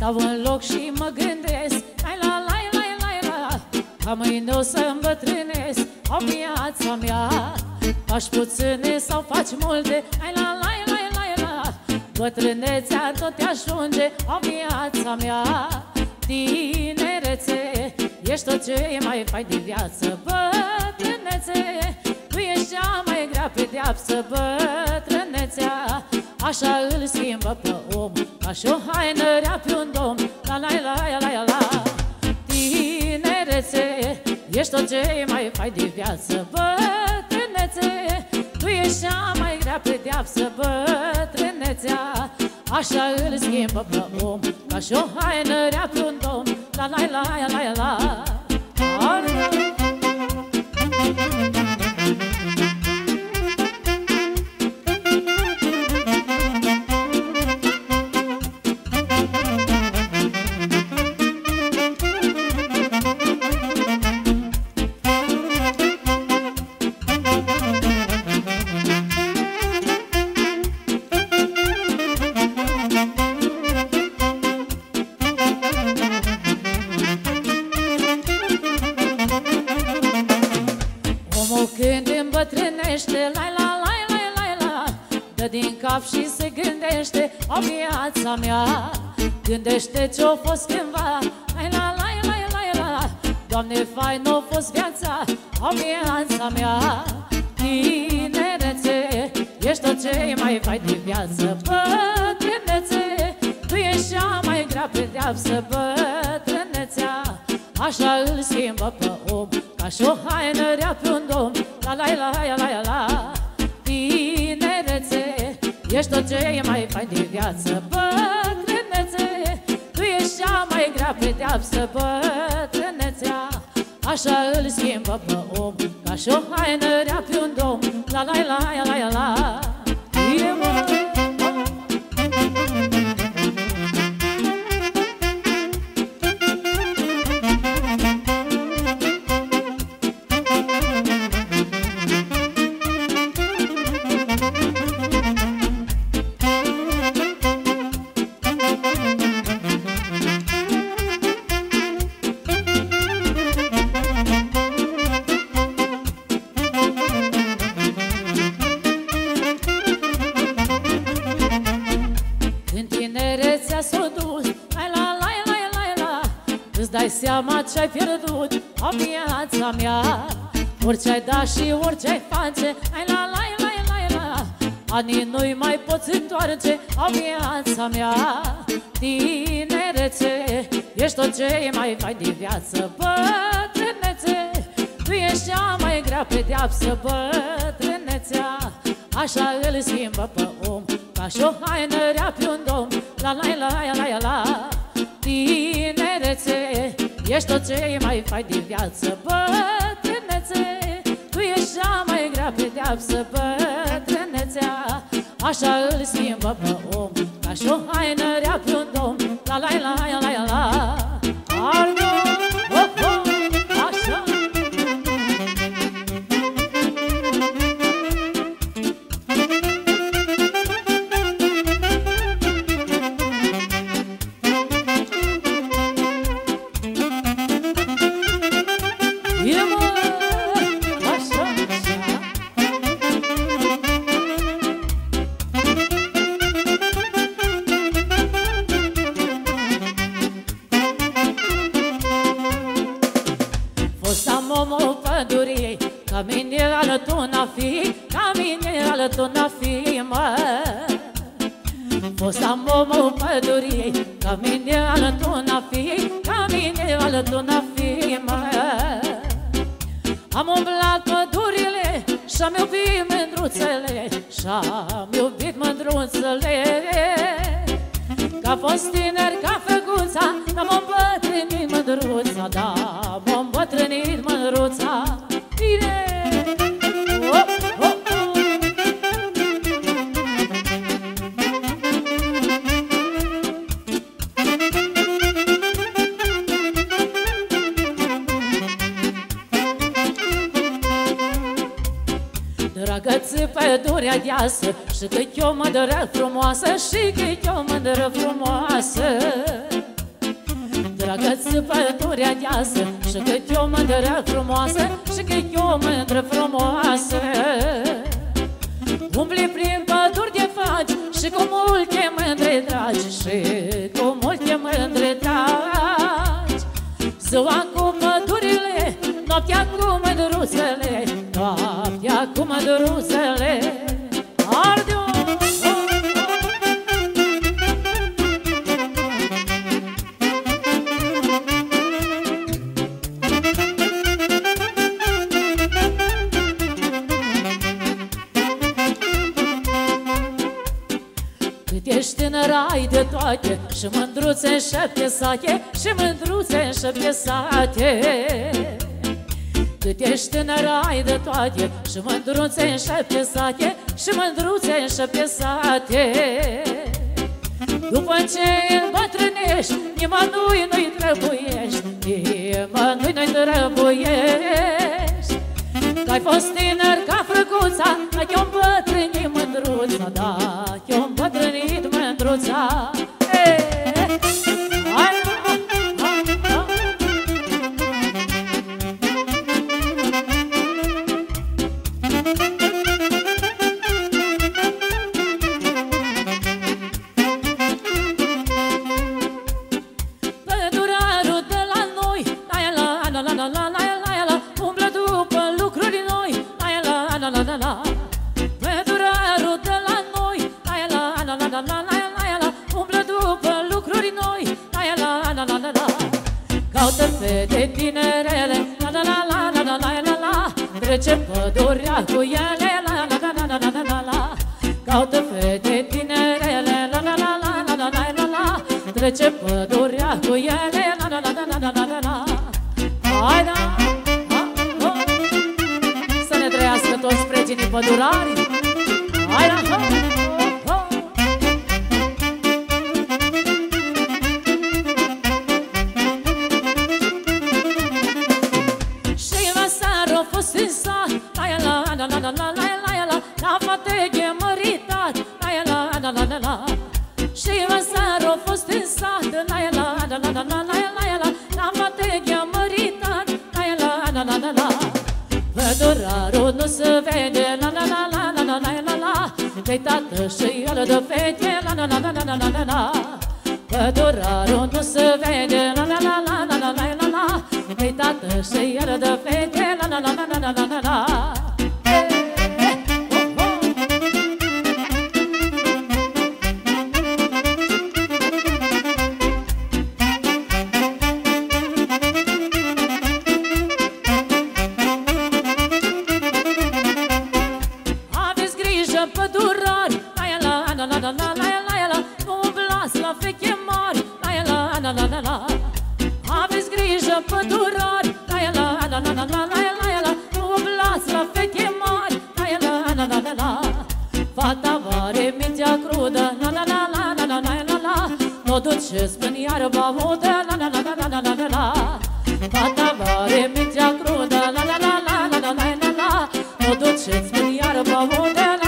Stau în loc și mă gândesc, lai la lai lai lai la, ca mâine o să îmbătrânesc o viața mea. Faci puține sau faci multe, lai la lai lai lai la, bătrânețea tot te ajunge o viața mea. Tinerețe, ești tot ce e mai fain de viață. Bătrânețe, tu ești cea mai grea pedeapsă. Bătrânețea, așa îl schimbă pe om, ca și o haină rea pe un domn. La la la la la la. Tinerețe, ești tot ce e mai fain de viață. Bătrânețe, tu ești cea mai grea pedeapsă. Bătrânețea, așa îl schimbă pe om, ca și o haină rea pe un domn. La la la la la la. Și se gândește o viața mea. Gândește ce-o fost cândva, lai la lai lai lai la. Doamne, fain o fost viața, o viața mea. Tinerețe, ești tot ce e mai fain de viață. Bătrânețe, tu ești cea mai grea pedeapsă. Bătrânețea, așa îl schimbă pe om, ca și o haină rea pe un domn. La la la la la la. Tinerețe, ești tot ce e mai fain de viață. Bătrânețe, tu ești cea mai grea pedeapsă. Bătrânețea, așa îl schimbă pe om, ca și o haină rea pe un domn. La la la la la la. Seama ce-ai pierdut o viața mea. Orice-ai da și orice-ai face, ai la la la la la. Anii nu-i mai poți întoarce o viața mea. Tinerețe, ești tot ce e mai fain de viață. Bătrânețe, tu ești cea mai grea pedeapsă. Bătrânețea, așa îl schimbă pe om, ca și o haină rea pe un domn. La la la la la la. Tinerețe, ești tot ce e mai fain de viață. Bătrânețe, tu ești cea mai grea pedeapsă. Bătrânețea, așa îl schimbă pe om, ca și o haină rea pe un domn. La la la la la la. Arno, oh, oh, așa. Ca mine alătul n-a fi, ca mine alătul n-a fi, mă. Fosta omul păduriei, ca mine alătul n-a fi, ca mine alătul n-a fi, mă. Am umblat pădurile și-am iubit mândruțele, și-am iubit mândruțele. Ca fost tiner, ca făguța, dar m-am îmbătrânit mândruța, da, m-am îmbătrânit mândruța. Bine! Oh, oh, oh. Dragă-ți pădurea deasă, și cât o mândră frumoasă, și cât o mândră frumoasă. Tragă-ți pădurea deasă și cât e o mândră frumoasă, și cât e o mândră frumoasă. Umbli prin păduri de faci și cu multe mândre dragi, și cu multe mândre dragi. Ziua cu pădurile, noaptea cu mândruțele, noaptea cu mândruțele. Arde-o! Ești tânăr, ai de toate, și mândruțe în 7 sate, și mândruțe în 7 sate. Cât ești tânăr, ai de toate, și mândruțe în 7 sate, și mândruțe în 7 sate. După ce îmbătrânești, nimănui nu-i trebuiești, nimănui nu-i trebuiești. Că-ai fost tânăr ca frăguța, că te-o îmbătrânit mândruța, da, te-o îmbătrânit mândruța. Pădurarul de la noi, umblă după lucruri noi, pădurarul de la noi, umblă după lucruri noi, caută fete tinerele, trece pădurea cu ele, caută fete tinerele, trece pădurea cu ele. Hai da! Să ne trăiască toți preginii pădurari. Hai da! Și la seară a fost în sat, la fată măritat, și la seară a fost în sat, la fată măritat, pădurarul nu se vede, că-i tată și el de fete, pădurarul nu se vede, că-i tată și el de fete. Aveți grijă, pădurari, nu umblați la feche mari, aveți grijă, pădurari, nu umblați la feche mari, fata are mintea crudă, n-o duceți până iarba udă, fata are mintea crudă, n-o duceți până iarba udă.